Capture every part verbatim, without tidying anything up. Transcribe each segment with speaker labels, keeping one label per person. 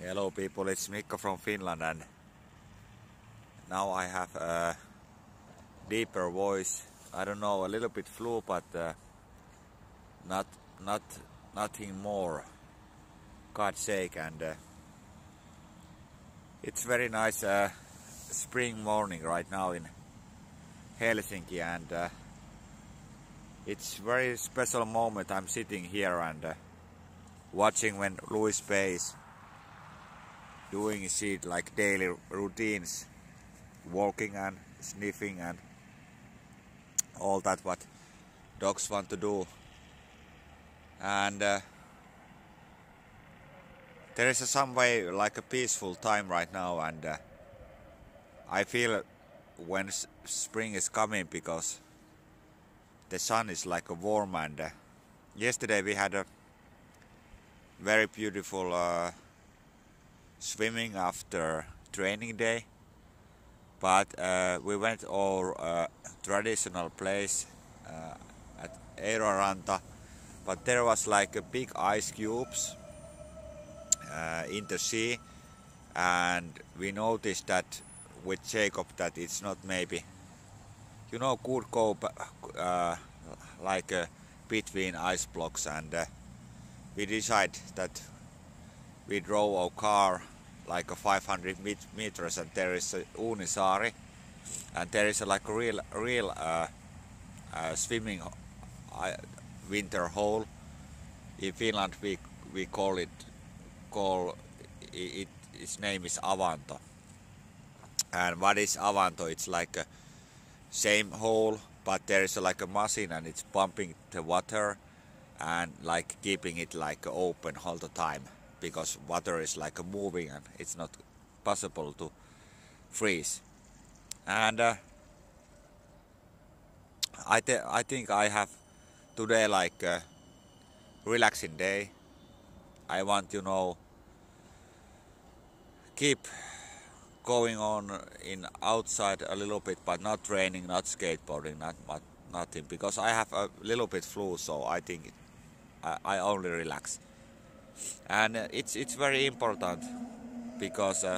Speaker 1: Hello people, it's Mikko from Finland, and now I have a deeper voice. I don't know, a little bit flu, but uh, not not nothing more. God's sake, and uh, it's very nice uh, spring morning right now in Helsinki, and uh, it's very special moment. I'm sitting here and uh, watching when Louis Bayes doing his like daily routines, walking and sniffing and all that what dogs want to do. And uh, there is a some way like a peaceful time right now, and uh, I feel when s spring is coming because the sun is like a warm, and uh, yesterday we had a very beautiful uh, swimming after training day, but uh, we went our uh, traditional place uh, at Eeroranta, but there was like a big ice cubes uh, in the sea, and we noticed that with Jacob that it's not maybe, you know, could go uh, like uh, between ice blocks, and uh, we decided that we drove our car like a five hundred meters, and there is a Uunisaari, and there is a, like a real real uh, uh, swimming uh, winter hole. In Finland we we call it call it its name is Avanto. And what is Avanto? It's like a same hole, but there is a, like a machine, and it's pumping the water and like keeping it like open all the time, because water is like moving and it's not possible to freeze. And uh, I, th I think I have today like a relaxing day. I want, you know, keep going on in outside a little bit, but not training, not skateboarding, not, not nothing, because I have a little bit flu, so I think I, I only relax. And uh, it's it's very important, because uh,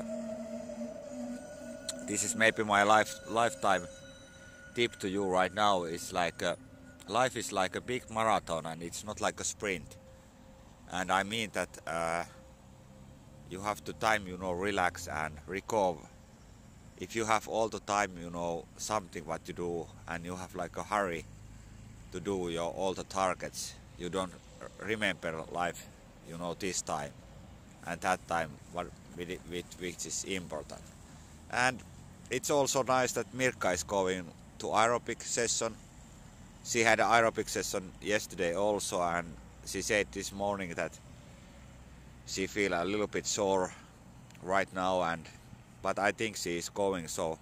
Speaker 1: this is maybe my life lifetime tip to you right now. It's like uh, life is like a big marathon, and it's not like a sprint. And I mean that uh, you have to time, you know, relax and recover. If you have all the time, you know, something what you do, and you have like a hurry to do your all the targets, you don't remember life, you know, this time and that time, what which is important. And it's also nice that Mirka is going to aerobic session. She had an aerobic session yesterday also, and she said this morning that she feel a little bit sore right now, and but I think she is going, so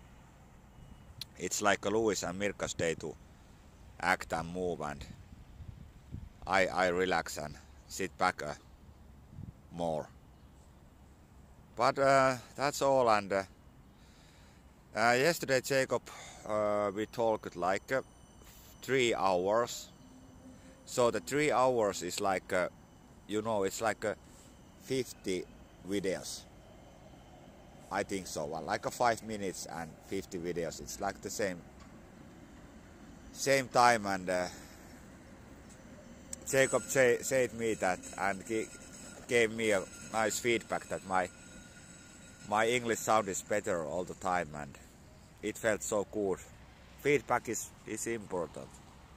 Speaker 1: it's like a Louis and Mirka's day to act and move, and I I relax and sit back uh, more. But uh, that's all. And uh, uh, yesterday Jacob uh, we talked like uh, three hours. So the three hours is like uh, you know, it's like uh, fifty videos. I think so. Well, like a five minutes and fifty videos. It's like the same same time, and uh, Jacob say, said me that, and he gave me a nice feedback that my my English sound is better all the time, and it felt so good. Feedback is is important.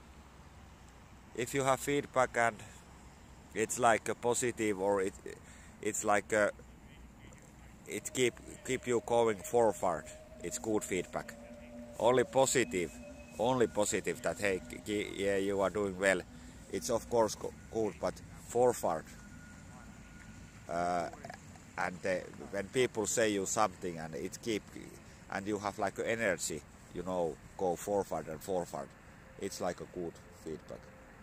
Speaker 1: If you have feedback and it's like a positive, or it it's like a, it keep keep you going forward, it's good feedback. Only positive, only positive that hey, yeah, you are doing well, it's of course good, but forward. Uh, and uh, when people say you something and it keep, and you have like energy, you know, go forward and forward, it's like a good feedback.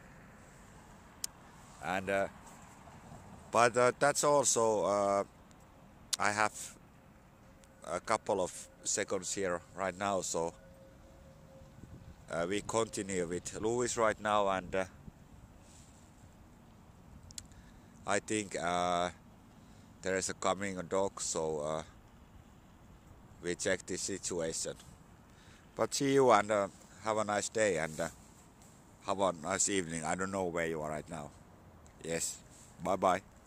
Speaker 1: And uh, but uh, that's also uh, I have a couple of seconds here right now, so uh, we continue with Louis right now, and uh, I think uh, there is a coming a dog, so uh, we check this situation. But see you and uh, have a nice day and uh, have a nice evening. I don't know where you are right now. Yes, bye bye.